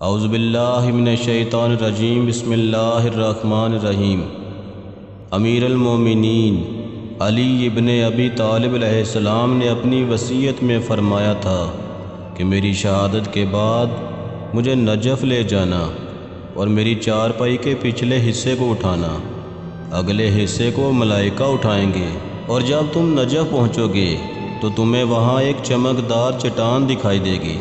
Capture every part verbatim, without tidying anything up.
اعوذ باللہ من الشیطان الرجیم بسم اللہ الرحمن الرحیم۔ امیر المومنین علی ابن ابی طالب علیہ السلام نے اپنی وصیت میں فرمایا تھا کہ میری شہادت کے بعد مجھے نجف لے جانا اور میری چارپائی کے پچھلے حصے کو اٹھانا، اگلے حصے کو ملائکہ اٹھائیں گے، اور جب تم نجف پہنچو گے تو تمہیں وہاں ایک چمکدار چٹان دکھائی دے گی۔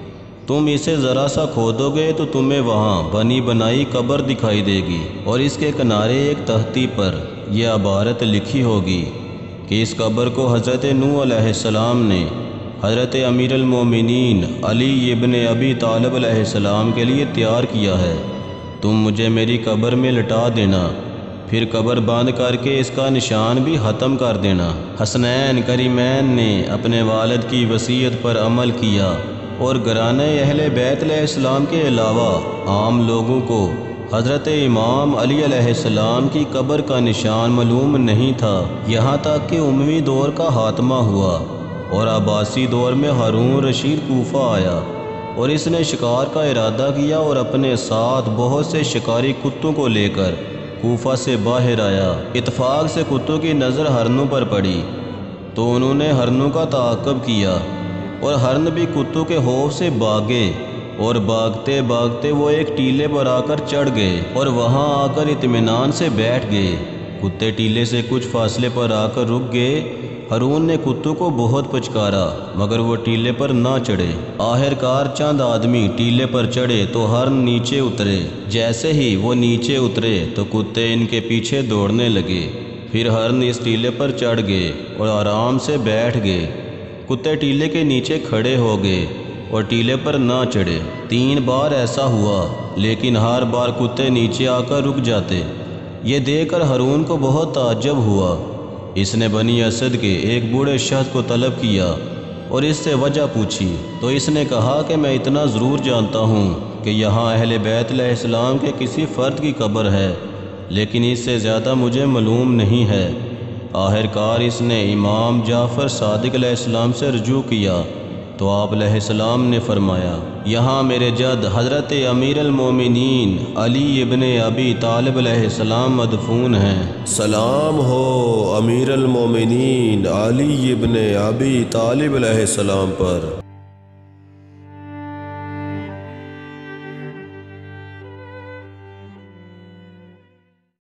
تم اسے ذرا سا کھودو گے تو تمہیں وہاں بنی بنائی قبر دکھائی دے گی، اور اس کے کنارے ایک تختی پر یہ عبارت لکھی ہوگی کہ اس قبر کو حضرت نوح علیہ السلام نے حضرت امیر المومنین علی ابن ابی طالب علیہ السلام کے لیے تیار کیا ہے، تم مجھے میری قبر میں لٹا دینا، پھر قبر بند کر کے اس کا نشان بھی ختم کر دینا۔ حسنین کریمین نے اپنے والد کی وصیت پر عمل کیا، اور گھرانے اہل بیت علیہ السلام کے علاوہ عام لوگوں کو حضرت امام علی علیہ السلام کی قبر کا نشان معلوم نہیں تھا، یہاں تک کہ اموی دور کا خاتمہ ہوا اور عباسی دور میں ہارون رشید کوفہ آیا، اور اس نے شکار کا ارادہ کیا اور اپنے ساتھ بہت سے شکاری کتوں کو لے کر کوفہ سے باہر آیا۔ اتفاق سے کتوں کی نظر ہرنوں پر پڑی تو انہوں نے ہرنوں کا تعاقب کیا، اور ہرن بھی کتوں کے خوف سے بھاگے، اور بھاگتے بھاگتے وہ ایک ٹیلے پر آ کر چڑھ گئے اور وہاں آ کر اطمینان سے بیٹھ گئے۔ کتے ٹیلے سے کچھ فاصلے پر آ کر رک گئے۔ ہارون نے کتوں کو بہت پچکارا مگر وہ ٹیلے پر نہ چڑھے۔ آخر کار چند آدمی ٹیلے پر چڑھے تو ہرن نیچے اترے۔ جیسے ہی وہ نیچے اترے تو کتے ان کے پیچھے دوڑنے لگے۔ پھر ہرن اس ٹیلے پر چڑھ گئے اور آرام سے بیٹھ گئے۔ کتے ٹیلے کے نیچے کھڑے ہو گئے اور ٹیلے پر نہ چڑھے۔ تین بار ایسا ہوا، لیکن ہر بار کتے نیچے آ کر رک جاتے۔ یہ دیکھ کر ہارون کو بہت تعجب ہوا۔ اس نے بنی اسد کے ایک بوڑھے شخص کو طلب کیا اور اس سے وجہ پوچھی، تو اس نے کہا کہ میں اتنا ضرور جانتا ہوں کہ یہاں اہل بیت علیہ السلام کے کسی فرد کی قبر ہے، لیکن اس سے زیادہ مجھے معلوم نہیں ہے۔ آخر کار اس نے امام جعفر صادق علیہ السلام سے رجوع کیا تو آپ علیہ السلام نے فرمایا، یہاں میرے جد حضرت امیر المومنین علی ابن ابی طالب علیہ السلام مدفون ہیں۔ سلام ہو امیر المومنین علی ابن ابی طالب علیہ السلام پر۔